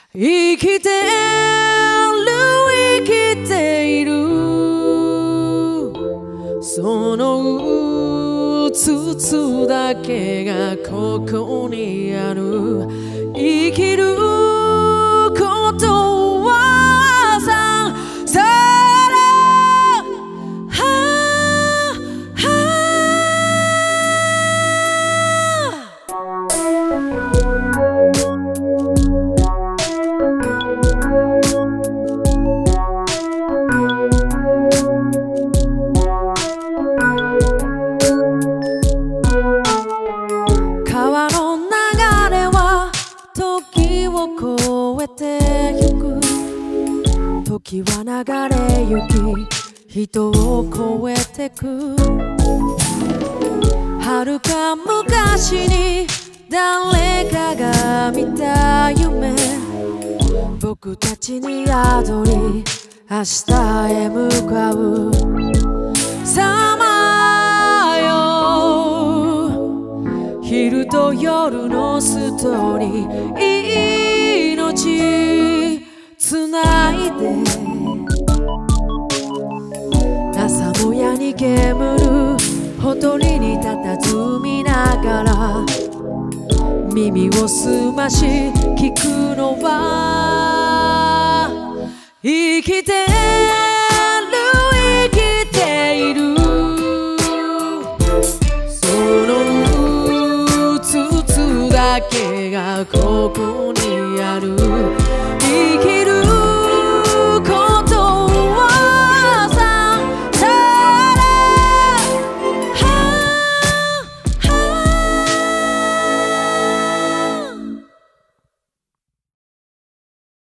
生きてる生きているそのうつつだけがここにある生きることはさ川の流れは時を越えてゆく時は流れゆき人を越えてく遥か昔に誰かが見た夢僕たちに宿り明日へ向かうさまよ昼と夜のストーリー命つないで朝もやに煙るほとりに佇みながら耳を澄まし聞くのは生きてる生きているそのうつつだけがここにある生き